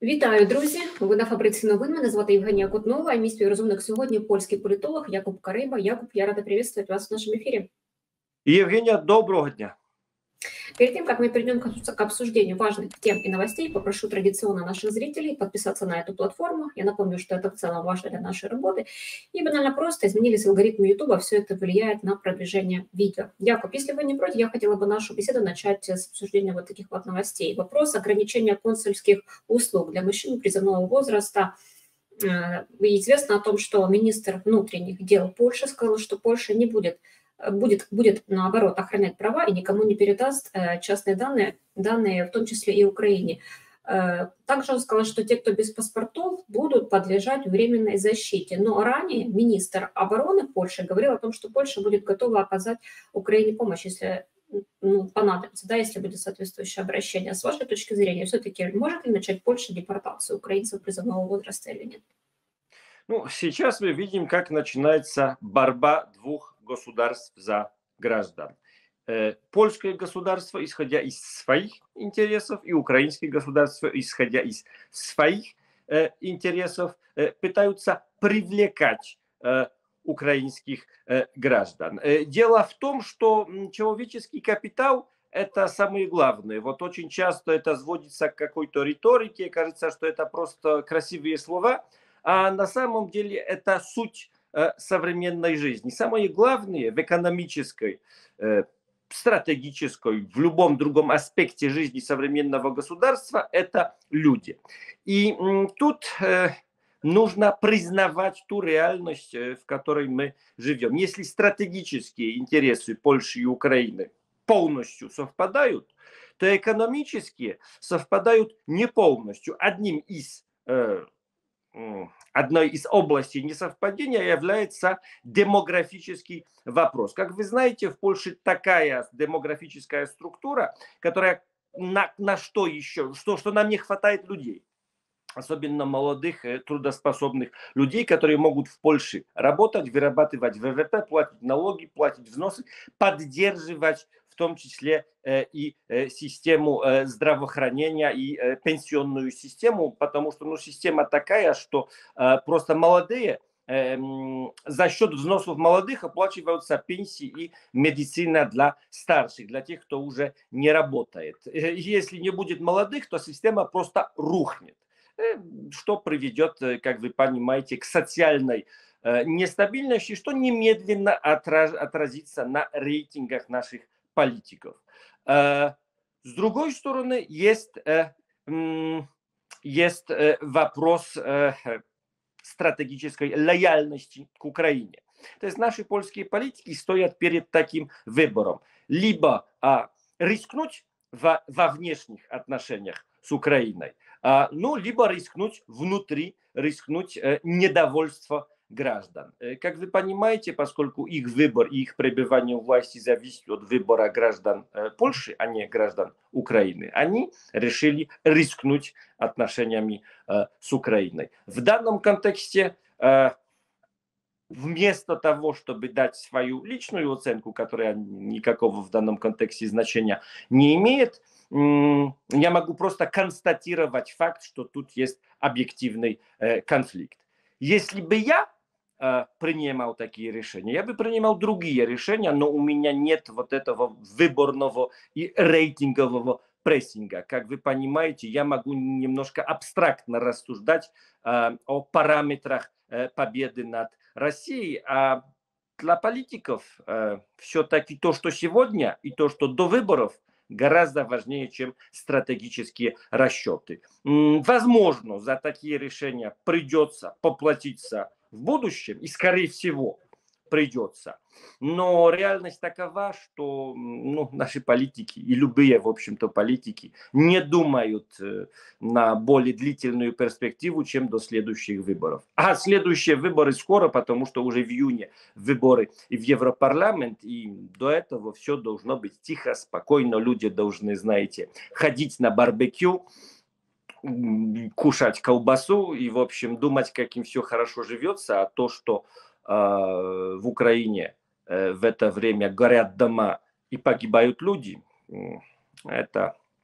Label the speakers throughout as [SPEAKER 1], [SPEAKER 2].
[SPEAKER 1] Вітаю, друзі! Ви на Фабриці новин. Мене звати Євгенія Кутнова, и мій співрозумник сьогодні польський політолог Якуб Кариба. Якуб, я рада приветствовать вас в нашем эфире.
[SPEAKER 2] Евгения, доброго дня.
[SPEAKER 1] Перед тем, как мы перейдем к обсуждению важных тем и новостей, попрошу традиционно наших зрителей подписаться на эту платформу. Я напомню, что это в целом важно для нашей работы. И банально просто изменились алгоритмы YouTube, все это влияет на продвижение видео. Якуб, если вы не против, я хотела бы нашу беседу начать с обсуждения вот таких вот новостей. Вопрос ограничения консульских услуг для мужчин призывного возраста. Известно о том, что министр внутренних дел Польши сказал, что Польша не будет наоборот охранять права и никому не передаст частные данные, в том числе и Украине. Также он сказал, что те, кто без паспортов, будут подлежать временной защите. Но ранее министр обороны Польши говорил о том, что Польша будет готова оказать Украине помощь, если понадобится, да, если будет соответствующее обращение. С вашей точки зрения, все-таки может ли начать Польша депортацию украинцев призывного возраста или нет?
[SPEAKER 2] Сейчас мы видим, как начинается борьба двух государств за граждан. Польское государство, исходя из своих интересов, и украинское государство, исходя из своих интересов, пытаются привлекать украинских граждан. Дело в том, что человеческий капитал – это самое главное. Вот очень часто это сводится к какой-то риторике, кажется, что это просто красивые слова, а на самом деле это суть современной жизни. Самое главное в экономической, стратегической, в любом другом аспекте жизни современного государства – это люди. И тут нужно признавать ту реальность, в которой мы живем. Если стратегические интересы Польши и Украины полностью совпадают, то экономические совпадают не полностью. Одной из областей несовпадения является демографический вопрос. Как вы знаете, в Польше такая демографическая структура, которая на что еще, что нам не хватает людей. Особенно молодых, трудоспособных людей, которые могут в Польше работать, вырабатывать ВВП, платить налоги, платить взносы, поддерживать в том числе и систему здравоохранения и пенсионную систему, потому что система такая, что просто молодые за счет взносов молодых оплачиваются пенсии и медицина для старших, для тех, кто уже не работает. Если не будет молодых, то система просто рухнет, что приведет, как вы понимаете, к социальной нестабильности, что немедленно отразится на рейтингах наших политиков. С другой стороны, есть вопрос стратегической лояльности к Украине. То есть наши польские политики стоят перед таким выбором. Либо рискнуть во внешних отношениях с Украиной, либо рискнуть внутри, рискнуть недовольство граждан. Как вы понимаете, поскольку их выбор и их пребывание у власти зависит от выбора граждан Польши, а не граждан Украины, они решили рискнуть отношениями с Украиной. В данном контексте вместо того, чтобы дать свою личную оценку, которая никакого в данном контексте значения не имеет, я могу просто констатировать факт, что тут есть объективный конфликт. Если бы я принимал такие решения, я бы принимал другие решения, но у меня нет вот этого выборного и рейтингового прессинга. Как вы понимаете, я могу немножко абстрактно рассуждать о параметрах победы над Россией, а для политиков все-таки то, что сегодня и то, что до выборов, гораздо важнее, чем стратегические расчеты. Возможно, за такие решения придется поплатиться в будущем, и скорее всего придется. Но реальность такова, что наши политики и любые, в общем-то, политики не думают на более длительную перспективу, чем до следующих выборов. А следующие выборы скоро, потому что уже в июне выборы и в Европарламент, и до этого все должно быть тихо, спокойно. Люди должны, знаете, ходить на барбекю, кушать колбасу и, в общем, думать, как им все хорошо живется, а то, что в Украине в это время горят дома и погибают люди, это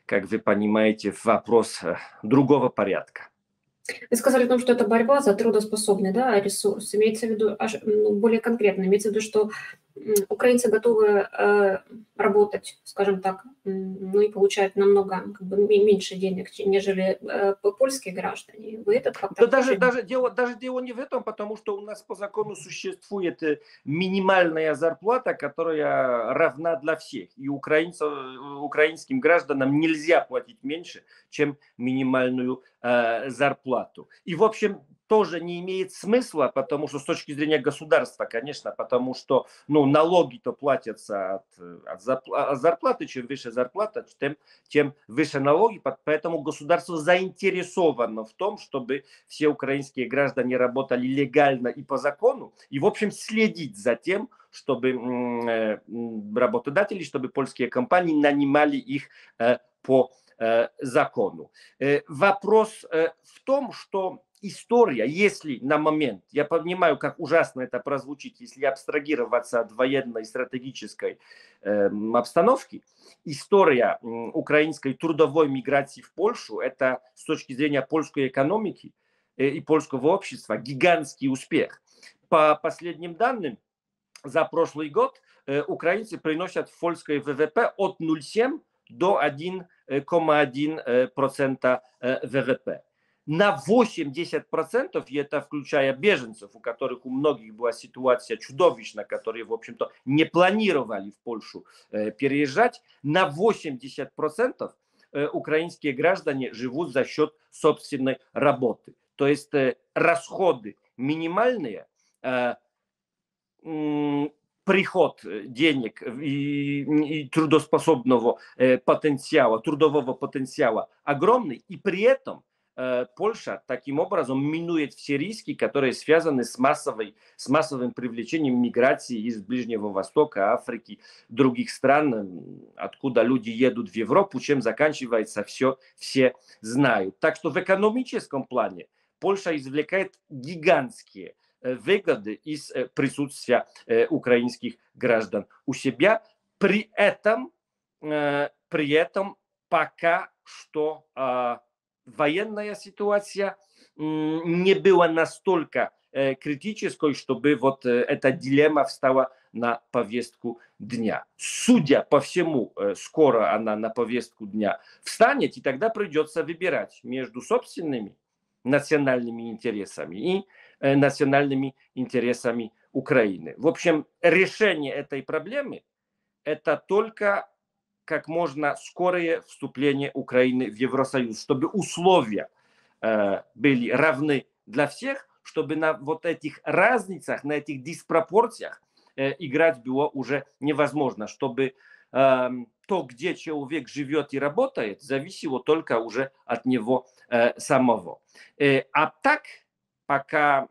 [SPEAKER 2] как вы понимаете, вопрос другого порядка.
[SPEAKER 1] Вы сказали о том, что это борьба за трудоспособный, да, ресурс. Имеется в виду, ну, более конкретно, имеется в виду, что украинцы готовы работать, скажем так, ну и получают намного как бы, меньше денег, нежели польские граждане. Вы этот фактор
[SPEAKER 2] Да
[SPEAKER 1] тоже...
[SPEAKER 2] даже дело не в этом, потому что у нас по закону существует минимальная зарплата, которая равна для всех. И украинским гражданам нельзя платить меньше, чем минимальную зарплату. И, в общем, тоже не имеет смысла, потому что с точки зрения государства, конечно, потому что ну, налоги-то платятся от зарплаты, чем выше зарплата, тем выше налоги, поэтому государство заинтересовано в том, чтобы все украинские граждане работали легально и по закону, и, в общем, следить за тем, чтобы работодатели, чтобы польские компании нанимали их по закону. Вопрос в том, что история, если на момент, я понимаю, как ужасно это прозвучит, если абстрагироваться от военной стратегической обстановки, история украинской трудовой миграции в Польшу, это с точки зрения польской экономики и польского общества гигантский успех. По последним данным, за прошлый год украинцы приносят в польское ВВП от 0,7 до 1,1% ВВП. На 80%, и это включая беженцев, у которых у многих была ситуация чудовищная, которые, в общем-то, не планировали в Польшу переезжать, на 80% украинские граждане живут за счет собственной работы. То есть расходы минимальные, приход денег и трудоспособного потенциала, трудового потенциала огромный, и при этом Польша таким образом минует все риски, которые связаны с массовым привлечением миграции из Ближнего Востока, Африки, других стран, откуда люди едут в Европу, чем заканчивается все знают. Так что в экономическом плане Польша извлекает гигантские выгоды из присутствия украинских граждан у себя. При этом пока что военная ситуация не была настолько критической, чтобы вот эта дилемма встала на повестку дня. Судя по всему, скоро она на повестку дня встанет, и тогда придется выбирать между собственными национальными интересами и национальными интересами Украины. В общем, решение этой проблемы – это только как можно скорее вступление Украины в Евросоюз, чтобы условия были равны для всех, чтобы на вот этих разницах, на этих диспропорциях играть было уже невозможно, чтобы то, где человек живет и работает, зависело только уже от него самого. А так, пока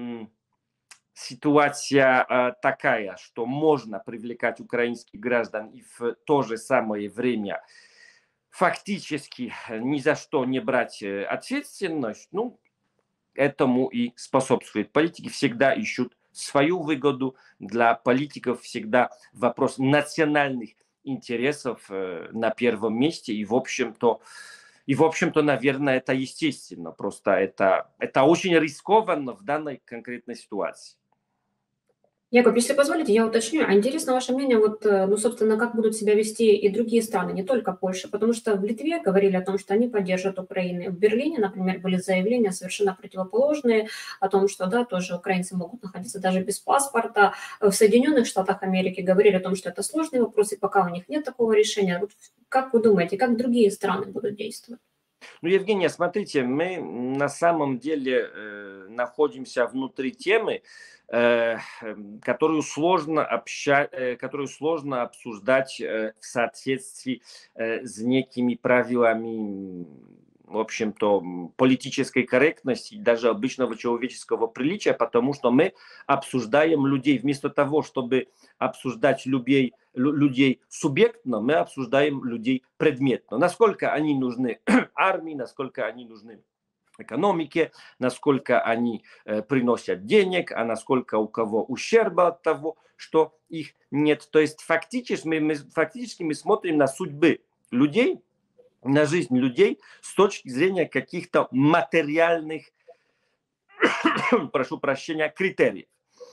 [SPEAKER 2] ситуация такая, что можно привлекать украинских граждан и в то же самое время фактически ни за что не брать ответственность, ну, этому и способствует. Политики всегда ищут свою выгоду. Для политиков всегда вопрос национальных интересов на первом месте. И в общем-то, наверное, это естественно. Просто это очень рискованно в данной конкретной ситуации.
[SPEAKER 1] Яков, если позволите, я уточню. А интересно ваше мнение, вот, ну, собственно, как будут себя вести и другие страны, не только Польша, потому что в Литве говорили о том, что они поддержат Украину. В Берлине, например, были заявления совершенно противоположные о том, что, да, тоже украинцы могут находиться даже без паспорта. В Соединенных Штатах Америки говорили о том, что это сложный вопрос, и пока у них нет такого решения. Вот как вы думаете, как другие страны будут действовать?
[SPEAKER 2] Ну, Евгения, смотрите, мы на самом деле находимся внутри темы, которую сложно обсуждать в соответствии с некими правилами, в общем-то, политической корректности, даже обычного человеческого приличия, потому что мы обсуждаем людей. Вместо того, чтобы обсуждать людей субъектно, мы обсуждаем людей предметно. Насколько они нужны армии, насколько они нужны экономике, насколько они приносят денег, а насколько у кого ущерба от того, что их нет. То есть фактически мы смотрим на судьбы людей на жизнь людей с точки зрения каких-то материальных, прошу прощения, критериев.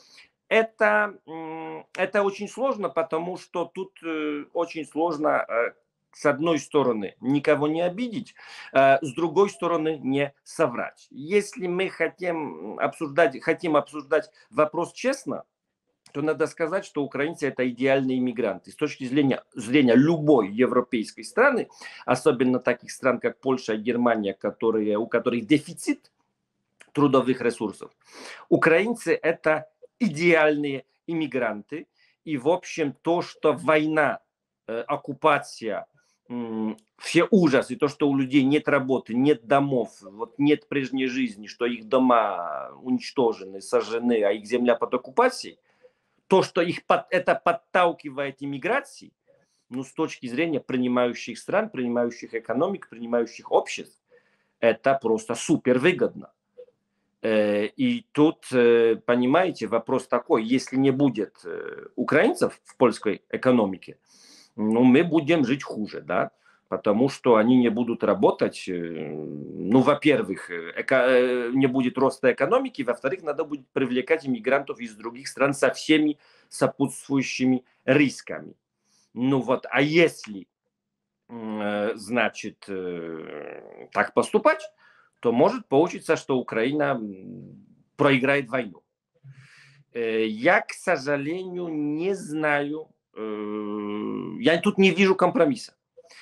[SPEAKER 2] Это очень сложно, потому что тут очень сложно, с одной стороны, никого не обидеть, с другой стороны, не соврать. Если мы хотим обсуждать вопрос честно, то надо сказать, что украинцы это идеальные иммигранты. С точки зрения любой европейской страны, особенно таких стран, как Польша и Германия, у которых дефицит трудовых ресурсов, украинцы это идеальные иммигранты. И, в общем, то, что война, оккупация, все ужасы, то, что у людей нет работы, нет домов, вот нет прежней жизни, что их дома уничтожены, сожжены, а их земля под оккупацией, то, что это подталкивает иммиграции, ну, с точки зрения принимающих стран, принимающих экономик, принимающих обществ, это просто супер выгодно. И тут, понимаете, вопрос такой, если не будет украинцев в польской экономике, ну, мы будем жить хуже, да, потому что они не будут работать, ну, во-первых, не будет роста экономики, во-вторых, надо будет привлекать иммигрантов из других стран со всеми сопутствующими рисками. Ну вот, а если, значит, так поступать, то может получиться, что Украина проиграет войну. Я, к сожалению, не знаю, я тут не вижу компромисса.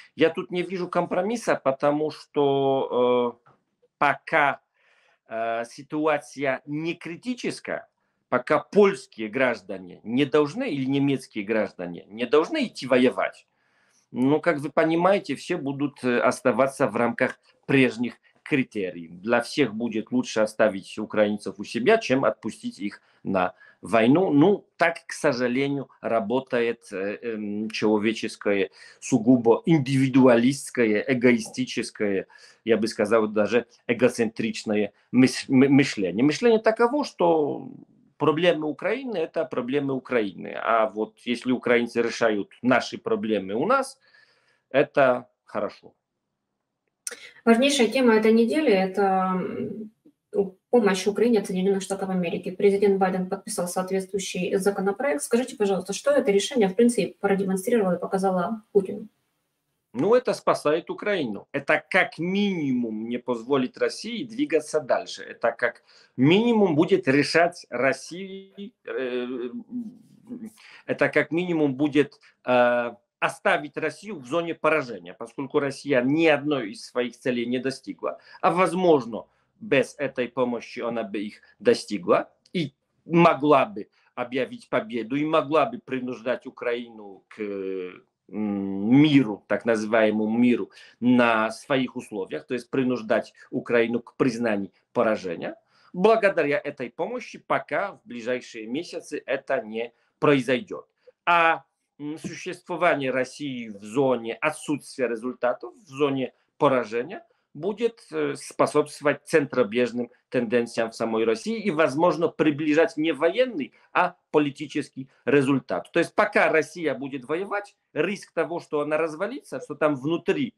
[SPEAKER 2] Потому что пока ситуация не критическая, пока польские граждане не должны, или немецкие граждане не должны идти воевать, ну, как вы понимаете, все будут оставаться в рамках прежних критериев. Для всех будет лучше оставить украинцев у себя, чем отпустить их на войну. Ну, так, к сожалению, работает человеческое, сугубо индивидуалистское, эгоистическое, я бы сказал, даже эгоцентричное мышление. Мышление таково, что проблемы Украины – это проблемы Украины. А вот если украинцы решают наши проблемы у нас, это хорошо.
[SPEAKER 1] Важнейшая тема этой недели – это помощь Украине от Соединенных Штатов Америки. Президент Байден подписал соответствующий законопроект. Скажите, пожалуйста, что это решение, в принципе, продемонстрировало и показало Путину?
[SPEAKER 2] Ну, это спасает Украину. Это как минимум не позволит России двигаться дальше. Это как минимум будет решать России, это как минимум будет оставить Россию в зоне поражения, поскольку Россия ни одной из своих целей не достигла. А возможно, без этой помощи она бы их достигла и могла бы объявить победу, и могла бы принуждать Украину к миру, так называемому миру, на своих условиях, то есть принуждать Украину к признанию поражения. Благодаря этой помощи пока в ближайшие месяцы это не произойдет. А существование России в зоне отсутствия результатов, в зоне поражения, будет способствовать центробежным тенденциям в самой России и, возможно, приближать не военный, а политический результат. То есть пока Россия будет воевать, риск того, что она развалится, что там внутри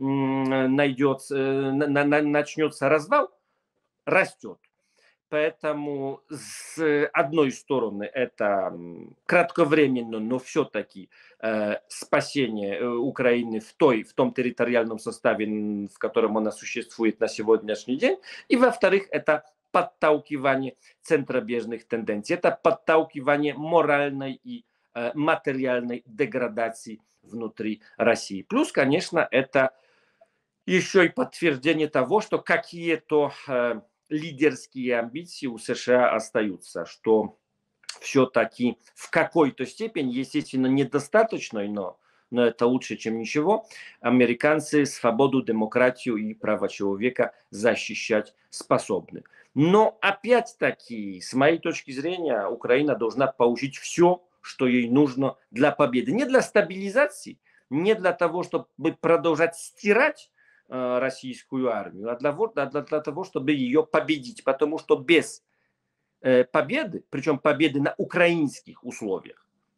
[SPEAKER 2] начнется развал, растет. Поэтому с одной стороны это кратковременно, но все-таки спасение Украины в том территориальном составе, в котором она существует на сегодняшний день. И во-вторых, это подталкивание центробежных тенденций, это подталкивание моральной и материальной деградации внутри России. Плюс, конечно, это еще и подтверждение того, что какие-то лидерские амбиции у США остаются, что все-таки в какой-то степени, естественно, недостаточной, но это лучше, чем ничего, американцы свободу, демократию и права человека защищать способны. Но опять-таки, с моей точки зрения, Украина должна получить все, что ей нужно для победы. Не для стабилизации, не для того, чтобы продолжать стирать российскую армию, а для того, чтобы ее победить. Потому что без победы, причем победы на украинских условиях,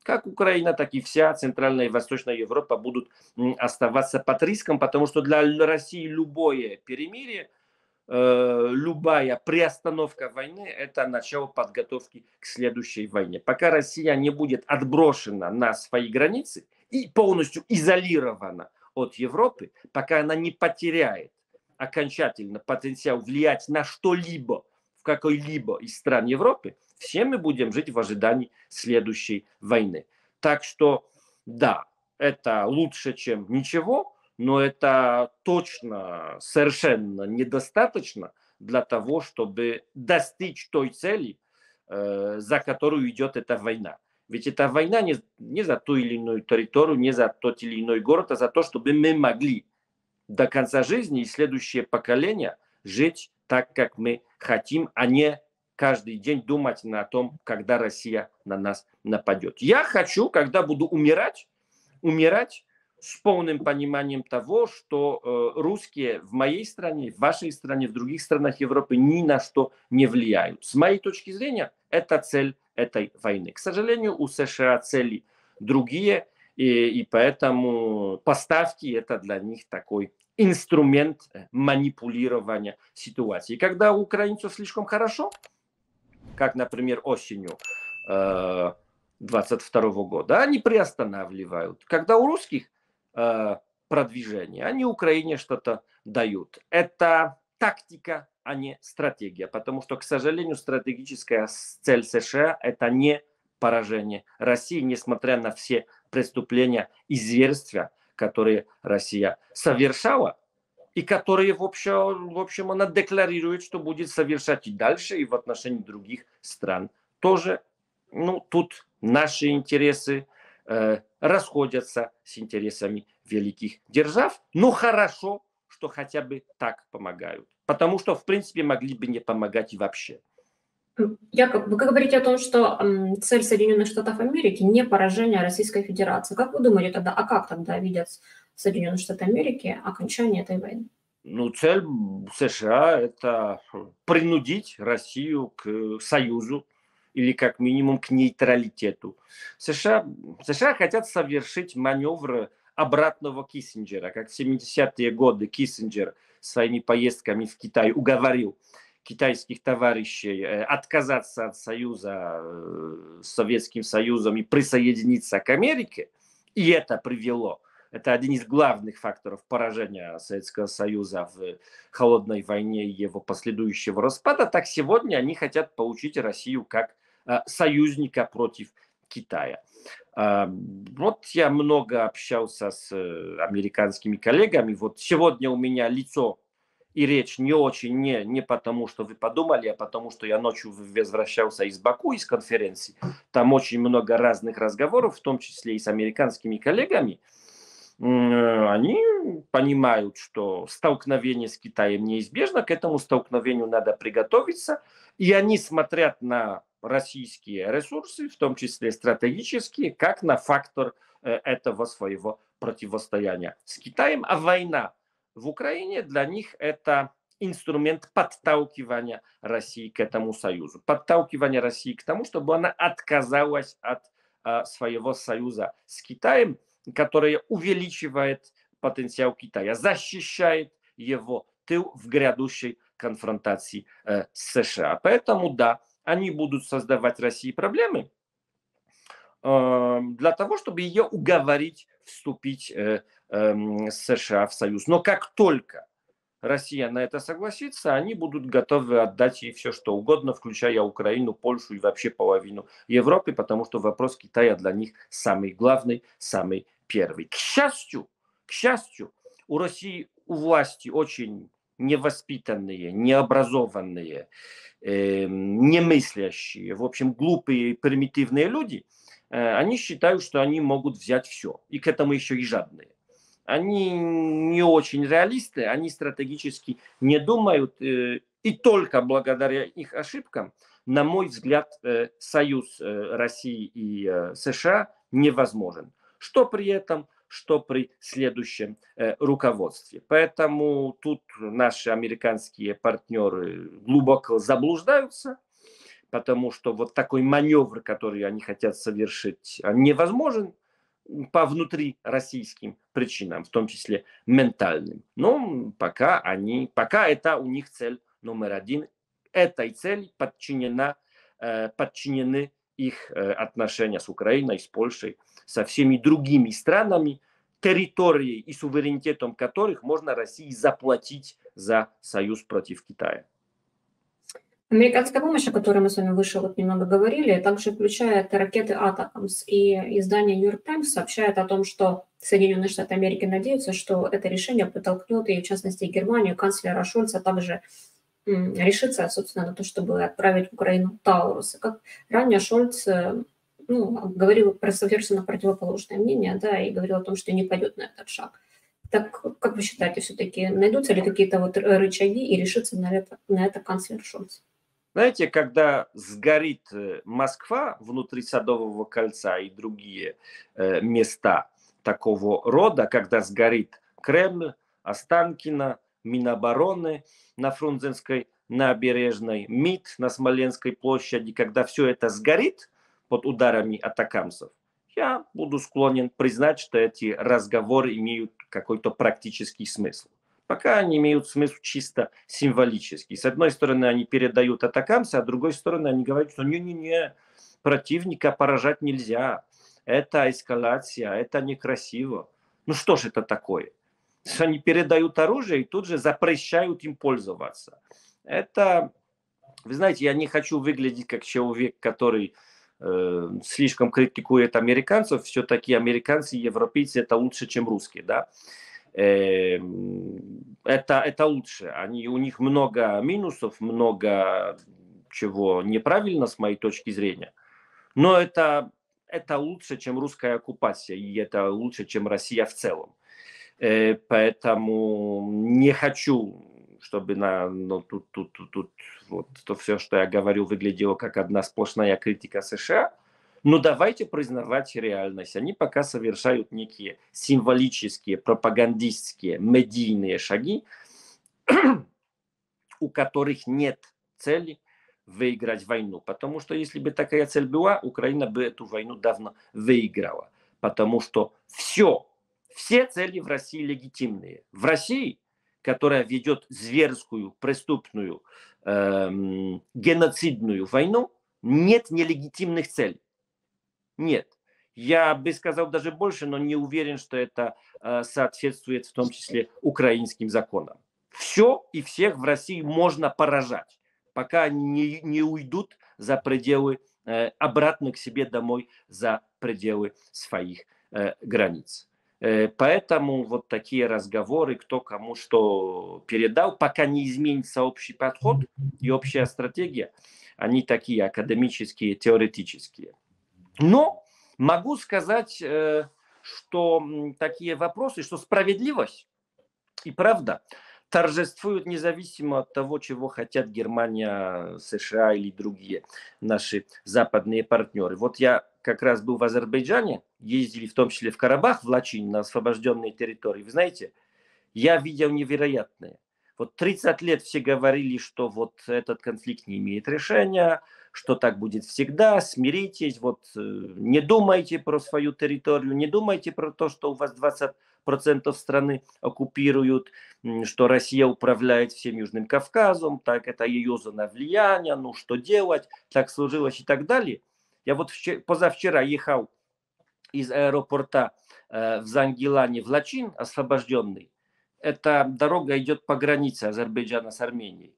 [SPEAKER 2] как Украина, так и вся Центральная и Восточная Европа будут оставаться под риском, потому что для России любое перемирие, любая приостановка войны – это начало подготовки к следующей войне. Пока Россия не будет отброшена на свои границы и полностью изолирована от Европы, пока она не потеряет окончательно потенциал влиять на что-либо в какой-либо из стран Европы, все мы будем жить в ожидании следующей войны. Так что, да, это лучше, чем ничего, но это точно совершенно недостаточно для того, чтобы достичь той цели, за которую идет эта война. Ведь эта война не за ту или иную территорию, не за тот или иной город, а за то, чтобы мы могли до конца жизни и следующее поколение жить так, как мы хотим, а не каждый день думать о том, когда Россия на нас нападет. Я хочу, когда буду умирать с полным пониманием того, что русские в моей стране, в вашей стране, в других странах Европы ни на что не влияют. С моей точки зрения, это цель этой войны. К сожалению, у США цели другие, и поэтому поставки это для них такой инструмент манипулирования ситуацией. Когда у украинцев слишком хорошо, как, например, осенью 22 года, они приостанавливают. Когда у русских продвижение, они Украине что-то дают. Это тактика, а не стратегия, потому что, к сожалению, стратегическая цель США – это не поражение России, несмотря на все преступления и зверства, которые Россия совершала, и которые, в общем, она декларирует, что будет совершать и дальше, и в отношении других стран. Тоже, тут наши интересы расходятся с интересами великих держав, но хорошо, что хотя бы так помогают, потому что, в принципе, могли бы не помогать и вообще.
[SPEAKER 1] Яков, вы говорите о том, что цель Соединенных Штатов Америки не поражение Российской Федерации. Как вы думаете тогда, а как тогда видят Соединенные Штаты Америки окончание этой войны?
[SPEAKER 2] Цель США – это принудить Россию к союзу или как минимум к нейтралитету. США хотят совершить маневр обратного Киссинджера, как в 70-е годы Киссинджер своими поездками в Китай уговорил китайских товарищей отказаться от союза с Советским Союзом и присоединиться к Америке. И это один из главных факторов поражения Советского Союза в холодной войне и его последующего распада. Так сегодня они хотят получить Россию как союзника против Китая. Вот я много общался с американскими коллегами. Вот сегодня у меня лицо и речь не очень, не потому, что вы подумали, а потому, что я ночью возвращался из Баку, из конференции. Там очень много разных разговоров, в том числе и с американскими коллегами. Они понимают, что столкновение с Китаем неизбежно, к этому столкновению надо приготовиться, и они смотрят на российские ресурсы, в том числе стратегические, как на фактор этого своего противостояния с Китаем, а война в Украине для них это инструмент подталкивания России к этому союзу, подталкивания России к тому, чтобы она отказалась от своего союза с Китаем, которое увеличивает потенциал Китая, защищает его тыл в грядущей конфронтации с США. Поэтому, да, они будут создавать России проблемы для того, чтобы ее уговорить вступить с США в союз. Но как только Россия на это согласится, они будут готовы отдать ей все, что угодно, включая Украину, Польшу и вообще половину Европы, потому что вопрос Китая для них самый главный, самый первый. К счастью, у России, у власти очень невоспитанные, необразованные, немыслящие, в общем, глупые, примитивные люди, они считают, что они могут взять все, и к этому еще и жадные. Они не очень реалисты, они стратегически не думают, и только благодаря их ошибкам, на мой взгляд, союз России и США невозможен. Что при этом, что при следующем руководстве. Поэтому тут наши американские партнеры глубоко заблуждаются, потому что вот такой маневр, который они хотят совершить, невозможен по внутри российским причинам, в том числе ментальным. Но пока это у них цель номер один. Этой цели подчинены их отношения с Украиной, с Польшей, со всеми другими странами, территорией и суверенитетом которых можно России заплатить за союз против Китая.
[SPEAKER 1] Американская помощь, о которой мы с вами выше вот немного говорили, также включает ракеты «Атакамс». И издание «Нью-Йорк Таймс» сообщает о том, что Соединенные Штаты Америки надеются, что это решение подтолкнет и, в частности, Германию, канцлера Шольца также решиться, собственно, на то, чтобы отправить в Украину Таурусы. Как ранее Шольц говорил, совершенно противоположное мнение, да, и говорил о том, что не пойдет на этот шаг. Так как вы считаете, все-таки найдутся ли какие-то вот рычаги и решится на это канцлер Шольц?
[SPEAKER 2] Знаете, когда сгорит Москва внутри Садового кольца и другие места такого рода, когда сгорит Кремль, Останкино, Минобороны на Фрунзенской набережной, МИД на Смоленской площади, когда все это сгорит под ударами атакамсов, я буду склонен признать, что эти разговоры имеют какой-то практический смысл. Пока они имеют смысл чисто символический. С одной стороны, они передают атакамсы, а с другой стороны, они говорят, что не-не-не, противника поражать нельзя. Это эскалация, это некрасиво. Ну что ж это такое? Они передают оружие и тут же запрещают им пользоваться. Это, вы знаете, я не хочу выглядеть как человек, который слишком критикует американцев. Все-таки американцы и европейцы это лучше, чем русские, да? Это лучше. У них много минусов, много чего неправильно с моей точки зрения. Но это лучше, чем русская оккупация, и это лучше, чем Россия в целом. Поэтому не хочу, чтобы тут вот то все, что я говорю, выглядело как одна сплошная критика США. Но давайте признавать реальность. Они пока совершают некие символические, пропагандистские, медийные шаги, у которых нет цели выиграть войну. Потому что если бы такая цель была, Украина бы эту войну давно выиграла. Потому что все цели в России легитимные. В России, которая ведет зверскую, преступную, геноцидную войну, нет нелегитимных целей. Нет. Я бы сказал даже больше, но не уверен, что это соответствует в том числе украинским законам. Все и всех в России можно поражать, пока они не уйдут за пределы, обратно к себе домой, за пределы своих границ. Поэтому вот такие разговоры, кто кому что передал, пока не изменится общий подход и общая стратегия, они такие академические, теоретические. Но могу сказать, что такие вопросы, что справедливость и правда торжествуют независимо от того, чего хотят Германия, США или другие наши западные партнеры. Вот я как раз был в Азербайджане, ездили в том числе в Карабах, в Лачин, на освобожденные территории. Вы знаете, я видел невероятное. Вот 30 лет все говорили, что вот этот конфликт не имеет решения, что так будет всегда, смиритесь, вот не думайте про свою территорию, не думайте про то, что у вас 20% страны оккупируют, что Россия управляет всем Южным Кавказом, так это ее зона влияния, ну что делать, так сложилось и так далее. Я вот позавчера ехал из аэропорта в Зангилане в Лачин, освобожденный. Эта дорога идет по границе Азербайджана с Арменией.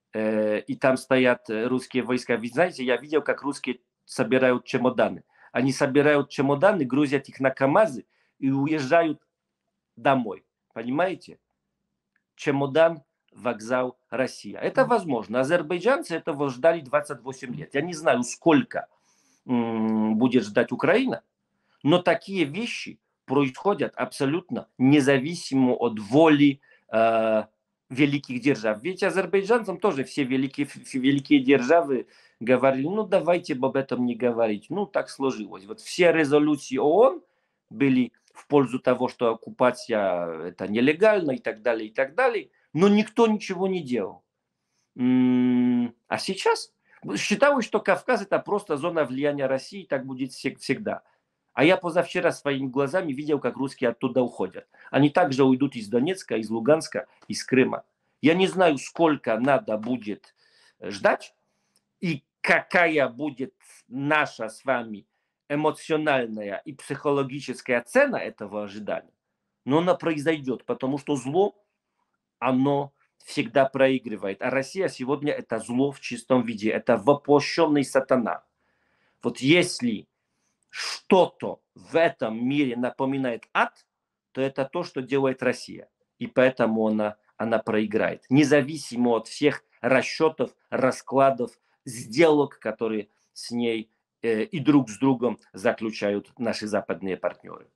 [SPEAKER 2] И там стоят русские войска. Вы знаете, я видел, как русские собирают чемоданы. Они собирают чемоданы, грузят их на КАМАЗы и уезжают домой. Понимаете? Чемодан, вокзал, Россия. Это возможно. Азербайджанцы этого ждали 28 лет. Я не знаю, сколько будет ждать Украина, но такие вещи происходят абсолютно независимо от воли великих держав. Ведь азербайджанцам тоже все великие державы говорили, ну давайте об этом не говорить. Ну так сложилось. Вот все резолюции ООН были в пользу того, что оккупация это нелегально и так далее, но никто ничего не делал. А сейчас Считаю, что Кавказ это просто зона влияния России, так будет всегда. А я позавчера своими глазами видел, как русские оттуда уходят. Они также уйдут из Донецка, из Луганска, из Крыма. Я не знаю, сколько надо будет ждать и какая будет наша с вами эмоциональная и психологическая цена этого ожидания. Но она произойдет, потому что зло, оно всегда проигрывает. А Россия сегодня это зло в чистом виде. Это воплощенный сатана. Вот если что-то в этом мире напоминает ад, то это то, что делает Россия. И поэтому она проиграет. Независимо от всех расчетов, раскладов, сделок, которые с ней и друг с другом заключают наши западные партнеры.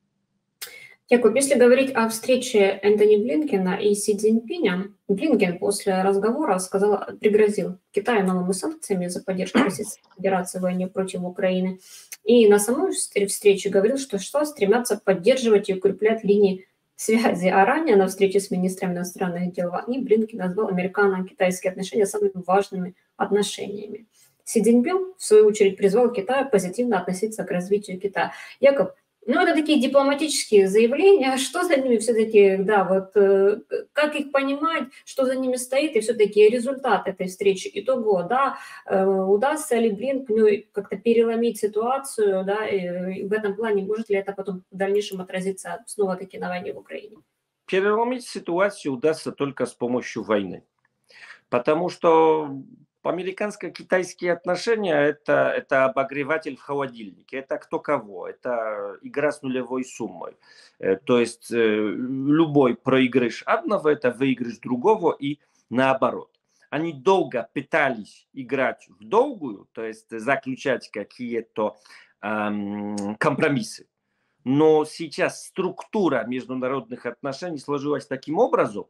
[SPEAKER 1] Якуб, если говорить о встрече Энтони Блинкена и Си Цзиньпиня, Блинкен после разговора пригрозил Китаю новыми санкциями за поддержку Российской Федерации в войне против Украины. И на самой встрече говорил, что США стремятся поддерживать и укреплять линии связи. А ранее на встрече с министром иностранных дел Блинкен назвал американо-китайские отношения самыми важными отношениями. Си Цзиньпин, в свою очередь, призвал Китай позитивно относиться к развитию Китая. Якуб, ну, это такие дипломатические заявления. Что за ними все-таки, да, вот как их понимать, что за ними стоит, и все-таки результат этой встречи, итого, да, удастся ли Блинкену как-то переломить ситуацию, да, и в этом плане может ли это потом в дальнейшем отразиться снова-таки на войне в Украине?
[SPEAKER 2] Переломить ситуацию удастся только с помощью войны. Потому что американско-китайские отношения это обогреватель в холодильнике. Это кто кого. Это игра с нулевой суммой. То есть любой проигрыш одного – это выигрыш другого и наоборот. Они долго пытались играть в долгую, то есть заключать какие-то компромиссы. Но сейчас структура международных отношений сложилась таким образом,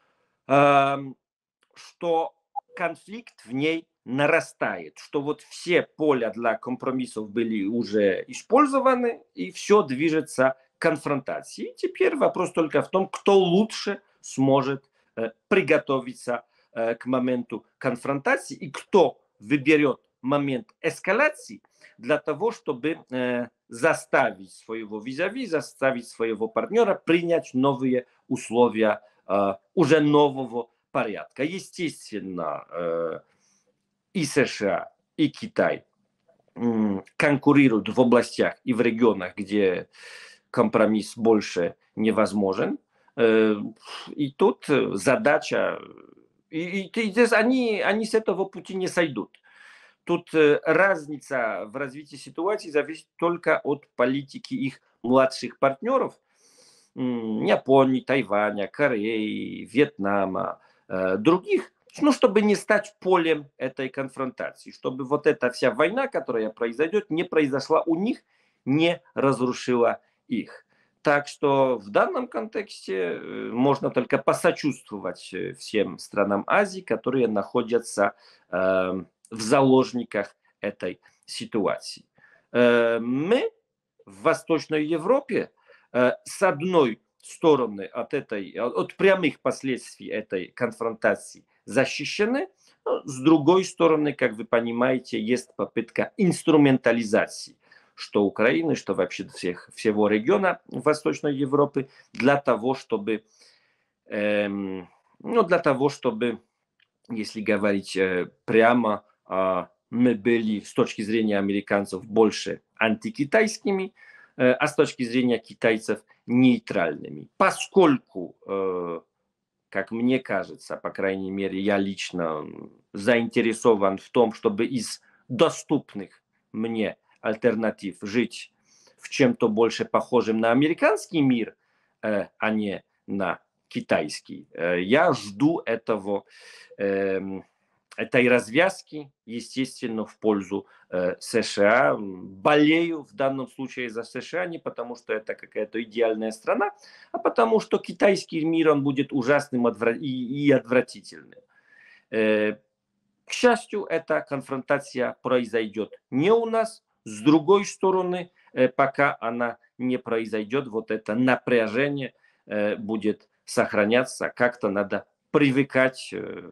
[SPEAKER 2] что конфликт в ней нарастает, что вот все поля для компромиссов были уже использованы, и все движется к конфронтации. И теперь вопрос только в том, кто лучше сможет приготовиться к моменту конфронтации и кто выберет момент эскалации для того, чтобы заставить своего визави, заставить своего партнера принять новые условия уже нового порядка. Естественно, и США, и Китай конкурируют в областях и в регионах, где компромисс больше невозможен. И тут задача, и здесь они с этого пути не сойдут. Тут разница в развитии ситуации зависит только от политики их младших партнеров, Японии, Тайваня, Кореи, Вьетнама, других, ну, чтобы не стать полем этой конфронтации, чтобы вот эта вся война, которая произойдет, не произошла у них, не разрушила их. Так что в данном контексте можно только посочувствовать всем странам Азии, которые находятся в заложниках этой ситуации. Мы в Восточной Европе с одной стороны от прямых последствий этой конфронтации защищены, но с другой стороны, как вы понимаете, есть попытка инструментализации что Украины, что вообще всего региона Восточной Европы для того, чтобы, если говорить прямо, мы были с точки зрения американцев больше антикитайскими, а с точки зрения китайцев нейтральными. Поскольку, как мне кажется, по крайней мере, я лично заинтересован в том, чтобы из доступных мне альтернатив жить в чем-то больше похожем на американский мир, а не на китайский. Я жду этой развязки, естественно, в пользу США. Болею в данном случае за США не потому, что это какая-то идеальная страна, а потому, что китайский мир, он будет ужасным и отвратительным. К счастью, эта конфронтация произойдет не у нас. С другой стороны, пока она не произойдет, вот это напряжение будет сохраняться. Как-то надо привыкать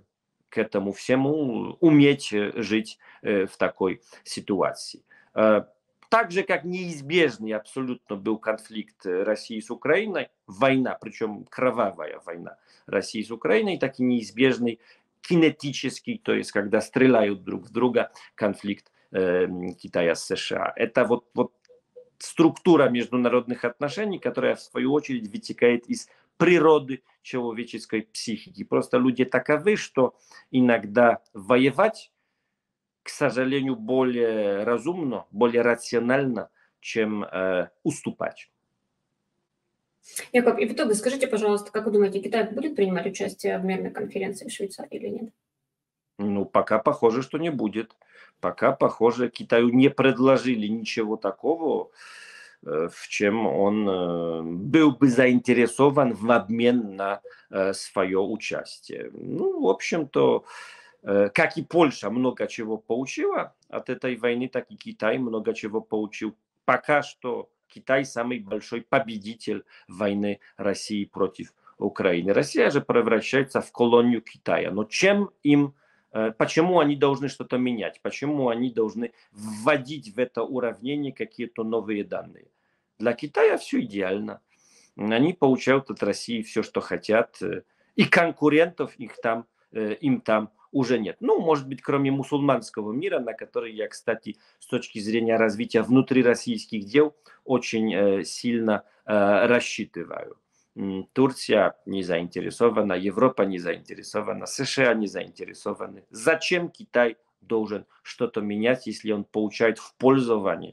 [SPEAKER 2] к этому всему уметь жить в такой ситуации. Так же, как неизбежный абсолютно был конфликт России с Украиной, война, причем кровавая война России с Украиной, так и неизбежный кинетический, то есть когда стреляют друг в друга, конфликт Китая с США. Это вот структура международных отношений, которая в свою очередь вытекает из природы человеческой психики. Просто люди таковы, что иногда воевать, к сожалению, более разумно, более рационально, чем уступать.
[SPEAKER 1] Яков, и в итоге скажите, пожалуйста, как вы думаете, Китай будет принимать участие в мирной конференции в Швейцарии или нет?
[SPEAKER 2] Ну, пока похоже, что не будет. Пока, похоже, Китаю не предложили ничего такого, в чем он был бы заинтересован в обмен на свое участие. Ну, в общем-то, как и Польша много чего получила от этой войны, так и Китай много чего получил. Пока что Китай самый большой победитель войны России против Украины. Россия же превращается в колонию Китая. Но почему они должны что-то менять? Почему они должны вводить в это уравнение какие-то новые данные? Для Китая все идеально. Они получают от России все, что хотят. И конкурентов им там уже нет. Ну, может быть, кроме мусульманского мира, на который я, кстати, с точки зрения развития внутрироссийских дел очень сильно рассчитываю. Турция не заинтересована, Европа не заинтересована, США не заинтересованы. Зачем Китай должен что-то менять, если он получает в пользование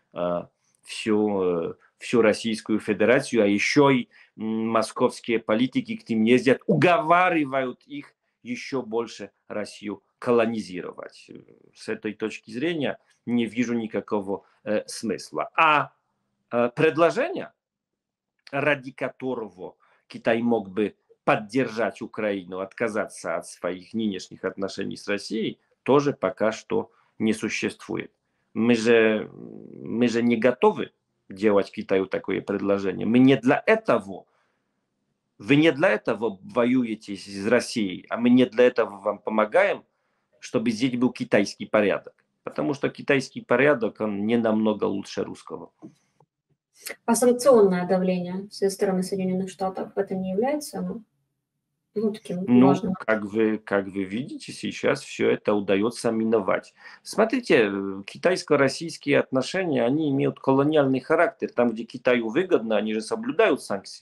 [SPEAKER 2] всю Российскую Федерацию, а еще и московские политики к ним ездят, уговаривают их еще больше Россию колонизировать. С этой точки зрения не вижу никакого смысла. А предложение, ради которого Китай мог бы поддержать Украину, отказаться от своих нынешних отношений с Россией, тоже пока что не существует. Мы же не готовы делать Китаю такое предложение. Мы не для этого. Вы не для этого воюете с Россией, а мы не для этого вам помогаем, чтобы здесь был китайский порядок. Потому что китайский порядок, он не намного лучше русского.
[SPEAKER 1] А санкционное давление со стороны Соединенных Штатов это не является таким важным?
[SPEAKER 2] Как вы видите, сейчас все это удается миновать. Смотрите, китайско-российские отношения, они имеют колониальный характер. Там, где Китаю выгодно, они же соблюдают санкции.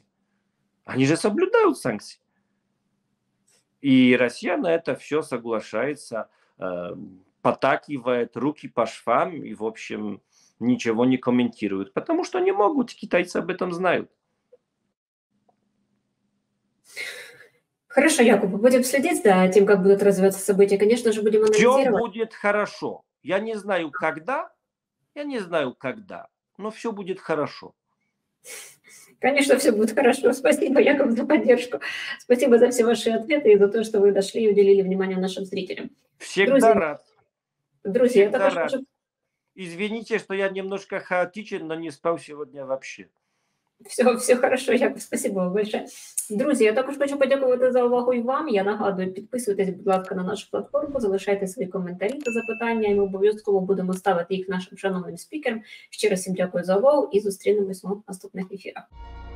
[SPEAKER 2] И Россия на это все соглашается, потакивает, руки по швам и, в общем, ничего не комментируют. Потому что не могут, китайцы об этом знают.
[SPEAKER 1] Хорошо, Якуб, будем следить за тем, как будут развиваться события. Конечно же, будем анализировать.
[SPEAKER 2] Все будет хорошо. Я не знаю, когда, но все будет хорошо.
[SPEAKER 1] Конечно, все будет хорошо. Спасибо, Яков, за поддержку. Спасибо за все ваши ответы и за то, что вы дошли и уделили внимание нашим зрителям.
[SPEAKER 2] Всегда рад.
[SPEAKER 1] Друзья,
[SPEAKER 2] Всегда
[SPEAKER 1] я також
[SPEAKER 2] рад.
[SPEAKER 1] хочу...
[SPEAKER 2] Извините, что я немножко хаотичен, но не спал сегодня вообще.
[SPEAKER 1] Все хорошо, Яков, спасибо вам большое. Друзі, я також хочу подякувати за увагу і вам. Я нагадую, підписуйтесь, будь ласка, на нашу платформу, залишайте свої коментарі та запитання, і ми обов'язково будемо ставити їх нашим шановним спікерам. Ще раз всім дякую за увагу і зустрінемось у наступних ефірах.